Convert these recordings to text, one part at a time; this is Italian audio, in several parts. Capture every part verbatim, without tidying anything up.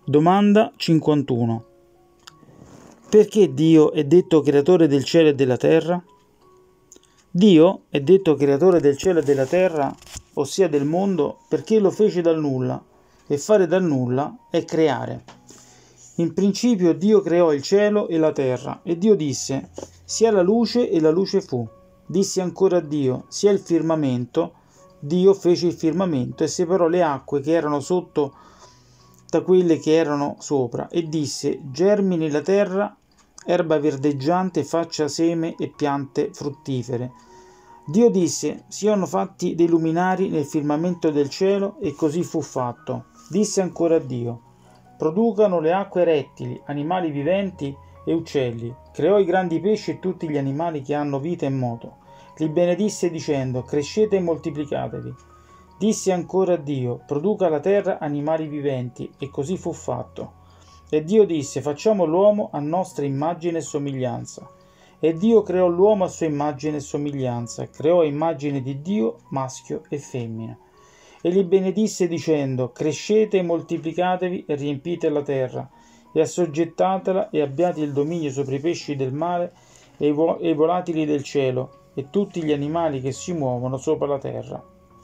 Domanda cinquantuno. Perché Dio è detto creatore del cielo e della terra? Dio è detto creatore del cielo e della terra, ossia del mondo, perché lo fece dal nulla, e fare dal nulla è creare. In principio Dio creò il cielo e la terra, e Dio disse: sia la luce, e la luce fu. Disse ancora Dio: sia il firmamento. Dio fece il firmamento e separò le acque che erano sotto da quelle che erano sopra, e disse: germini la terra, erba verdeggiante, faccia seme e piante fruttifere. Dio disse: siano fatti dei luminari nel firmamento del cielo, e così fu fatto. Disse ancora Dio: producano le acque rettili, animali viventi e uccelli. Creò i grandi pesci e tutti gli animali che hanno vita e moto. Li benedisse dicendo: crescete e moltiplicatevi. Disse ancora Dio: produca la terra animali viventi, e così fu fatto. E Dio disse: facciamo l'uomo a nostra immagine e somiglianza. E Dio creò l'uomo a sua immagine e somiglianza, creò a immagine di Dio maschio e femmina. E li benedisse dicendo: crescete e moltiplicatevi e riempite la terra, e assoggettatela e abbiate il dominio sopra i pesci del mare e i, vo- e i volatili del cielo, e tutti gli animali che si muovono sopra la terra.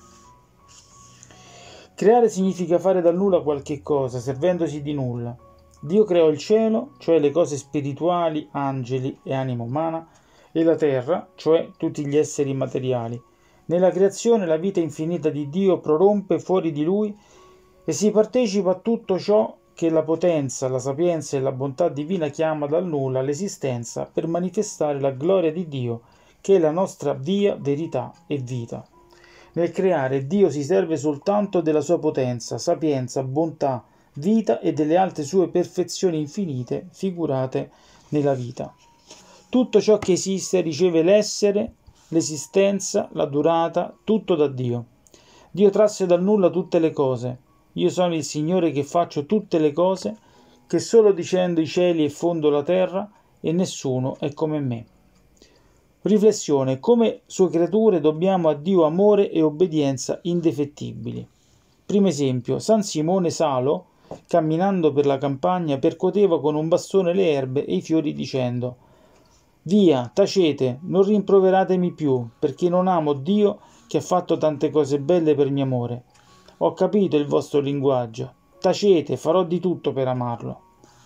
Creare significa fare dal nulla qualche cosa, servendosi di nulla. Dio creò il cielo, cioè le cose spirituali, angeli e anima umana, e la terra, cioè tutti gli esseri materiali. Nella creazione la vita infinita di Dio prorompe fuori di Lui e si partecipa a tutto ciò che la potenza, la sapienza e la bontà divina chiama dal nulla all'esistenza per manifestare la gloria di Dio, che è la nostra via, verità e vita. Nel creare Dio si serve soltanto della sua potenza, sapienza, bontà, vita e delle altre sue perfezioni infinite figurate nella vita. Tutto ciò che esiste riceve l'essere, l'esistenza, la durata, tutto da Dio. Dio trasse dal nulla tutte le cose. Io sono il Signore che faccio tutte le cose, che solo dicendo i cieli e fondo la terra, e nessuno è come me. Riflessione: come sue creature dobbiamo a Dio amore e obbedienza indefettibili. Primo esempio: San Simone Salo, camminando per la campagna, percuoteva con un bastone le erbe e i fiori dicendo: via, tacete, non rimproveratemi più, perché non amo Dio che ha fatto tante cose belle per mio amore. Ho capito il vostro linguaggio. Tacete, farò di tutto per amarlo.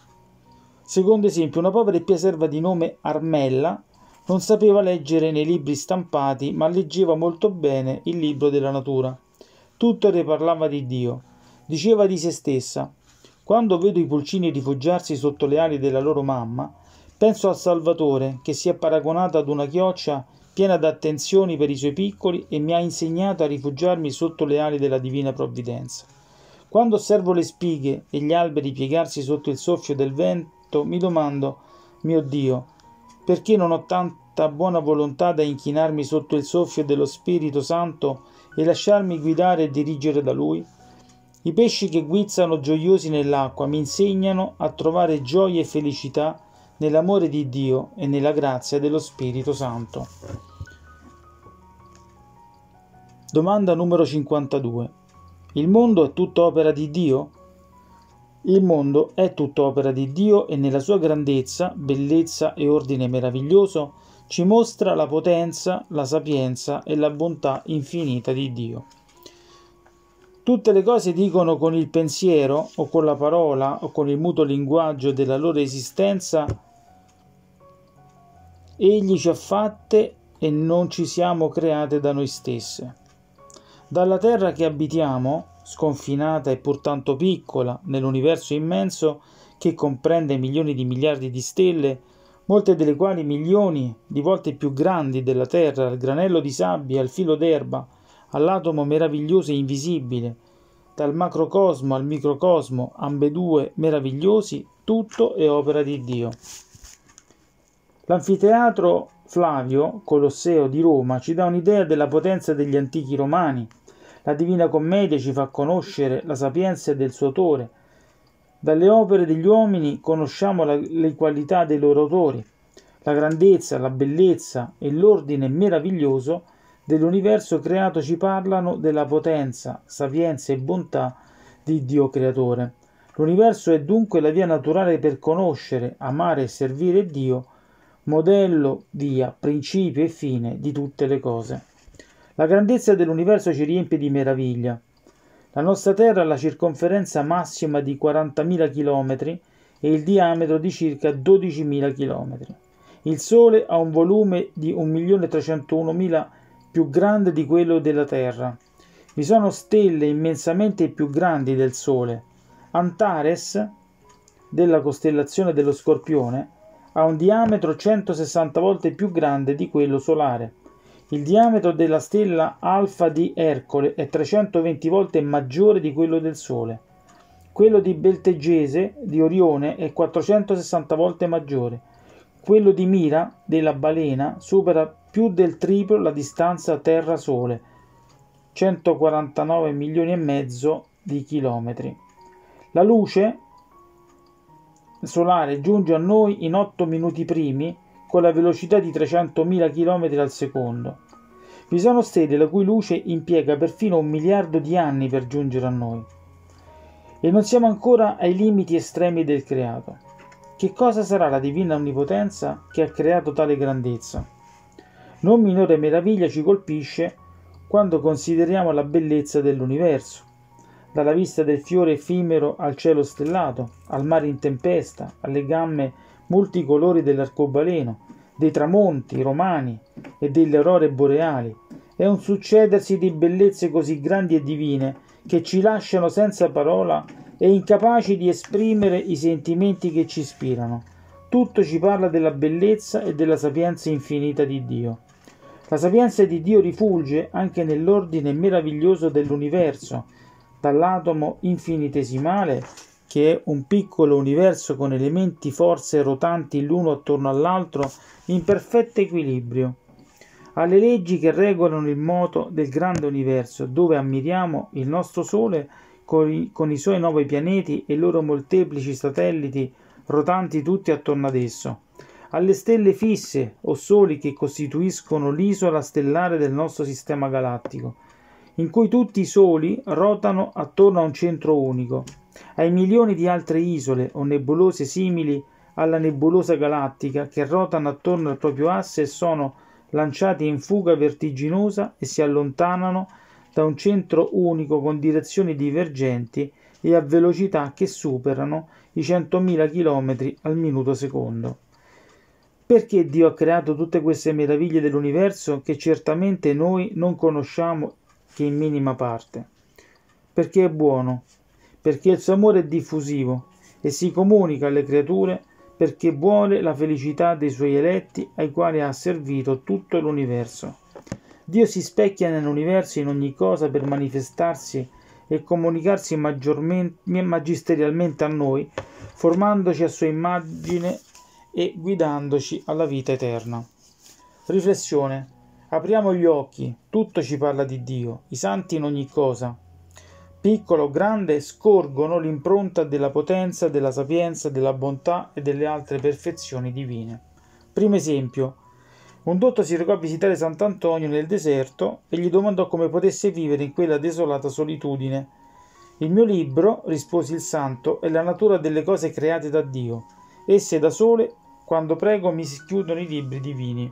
Secondo esempio: una povera e pia serva di nome Armella non sapeva leggere nei libri stampati, ma leggeva molto bene il libro della natura. Tutto le parlava di Dio. Diceva di se stessa: quando vedo i pulcini rifugiarsi sotto le ali della loro mamma, penso al Salvatore, che si è paragonato ad una chioccia piena d'attenzioni per i suoi piccoli e mi ha insegnato a rifugiarmi sotto le ali della divina provvidenza. Quando osservo le spighe e gli alberi piegarsi sotto il soffio del vento, mi domando: mio Dio, perché non ho tanta buona volontà da inchinarmi sotto il soffio dello Spirito Santo e lasciarmi guidare e dirigere da Lui? I pesci che guizzano gioiosi nell'acqua mi insegnano a trovare gioia e felicità nell'amore di Dio e nella grazia dello Spirito Santo. Domanda numero cinquantadue. Il mondo è tutta opera di Dio? Il mondo è tutta opera di Dio e nella sua grandezza, bellezza e ordine meraviglioso ci mostra la potenza, la sapienza e la bontà infinita di Dio. Tutte le cose dicono con il pensiero o con la parola o con il muto linguaggio della loro esistenza: Egli ci ha fatte e non ci siamo create da noi stesse. Dalla terra che abitiamo, sconfinata e pur tanto piccola nell'universo immenso che comprende milioni di miliardi di stelle, molte delle quali milioni di volte più grandi della terra, al granello di sabbia, al filo d'erba, all'atomo meraviglioso e invisibile, dal macrocosmo al microcosmo, ambedue meravigliosi, tutto è opera di Dio. L'anfiteatro Flavio Colosseo di Roma ci dà un'idea della potenza degli antichi romani. La Divina Commedia ci fa conoscere la sapienza del suo autore. Dalle opere degli uomini conosciamo la, le qualità dei loro autori, la grandezza, la bellezza e l'ordine meraviglioso dell'universo creato ci parlano della potenza, sapienza e bontà di Dio creatore. L'universo è dunque la via naturale per conoscere, amare e servire Dio, modello, via, principio e fine di tutte le cose. La grandezza dell'universo ci riempie di meraviglia. La nostra Terra ha la circonferenza massima di quarantamila chilometri e il diametro di circa dodicimila chilometri. Il Sole ha un volume di un milione trecentounomila più grande di quello della Terra. Vi sono stelle immensamente più grandi del Sole. Antares, della costellazione dello Scorpione, ha un diametro centosessanta volte più grande di quello solare. Il diametro della stella Alfa di Ercole è trecentoventi volte maggiore di quello del Sole. Quello di Betelgese di Orione è quattrocentosessanta volte maggiore. Quello di Mira della Balena supera più del triplo la distanza Terra-Sole, centoquarantanove milioni e mezzo di chilometri. La luce solare giunge a noi in otto minuti primi con la velocità di trecentomila chilometri al secondo. Vi sono stelle la cui luce impiega perfino un miliardo di anni per giungere a noi. E non siamo ancora ai limiti estremi del creato. Che cosa sarà la divina onnipotenza che ha creato tale grandezza? Non minore meraviglia ci colpisce quando consideriamo la bellezza dell'universo. Dalla vista del fiore effimero al cielo stellato, al mare in tempesta, alle gamme multicolori dell'arcobaleno, dei tramonti romani e delle aurore boreali. È un succedersi di bellezze così grandi e divine che ci lasciano senza parola e incapaci di esprimere i sentimenti che ci ispirano. Tutto ci parla della bellezza e della sapienza infinita di Dio. La sapienza di Dio rifulge anche nell'ordine meraviglioso dell'universo, dall'atomo infinitesimale, che è un piccolo universo con elementi forze rotanti l'uno attorno all'altro in perfetto equilibrio, alle leggi che regolano il moto del grande universo, dove ammiriamo il nostro Sole con i, con i suoi nove pianeti e i loro molteplici satelliti rotanti tutti attorno ad esso, alle stelle fisse o soli che costituiscono l'isola stellare del nostro sistema galattico, in cui tutti i soli rotano attorno a un centro unico, ai milioni di altre isole o nebulose simili alla nebulosa galattica che ruotano attorno al proprio asse e sono lanciati in fuga vertiginosa e si allontanano da un centro unico con direzioni divergenti e a velocità che superano i centomila chilometri al minuto secondo. Perché Dio ha creato tutte queste meraviglie dell'universo che certamente noi non conosciamo che in minima parte? Perché è buono, perché il suo amore è diffusivo e si comunica alle creature, perché vuole la felicità dei suoi eletti ai quali ha servito tutto l'universo. Dio si specchia nell'universo in ogni cosa per manifestarsi e comunicarsi magisterialmente a noi, formandoci a sua immagine e guidandoci alla vita eterna. Riflessione. Apriamo gli occhi, tutto ci parla di Dio, i santi in ogni cosa. Piccolo o grande, scorgono l'impronta della potenza, della sapienza, della bontà e delle altre perfezioni divine. Primo esempio. Un dotto si recò a visitare Sant'Antonio nel deserto e gli domandò come potesse vivere in quella desolata solitudine. Il mio libro, rispose il santo, è la natura delle cose create da Dio. Esse da sole, quando prego, mi si chiudono i libri divini.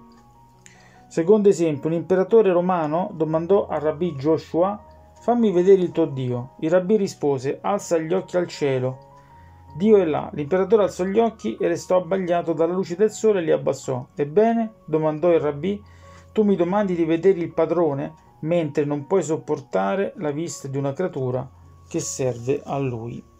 Secondo esempio, un imperatore romano domandò al rabbì Joshua: fammi vedere il tuo Dio. Il rabbì rispose: alza gli occhi al cielo. Dio è là. L'imperatore alzò gli occhi e restò abbagliato dalla luce del sole e li abbassò. Ebbene, domandò il rabbì, tu mi domandi di vedere il padrone, mentre non puoi sopportare la vista di una creatura che serve a lui.